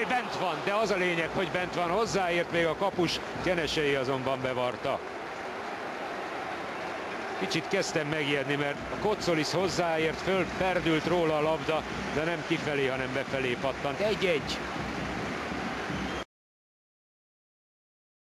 Jaj, bent van, de az a lényeg, hogy bent van. Hozzáért még a kapus, Kenesei azonban bevarta. Kicsit kezdtem megijedni, mert a Kocolis hozzáért, fölperdült róla a labda, de nem kifelé, hanem befelé pattant. 1-1.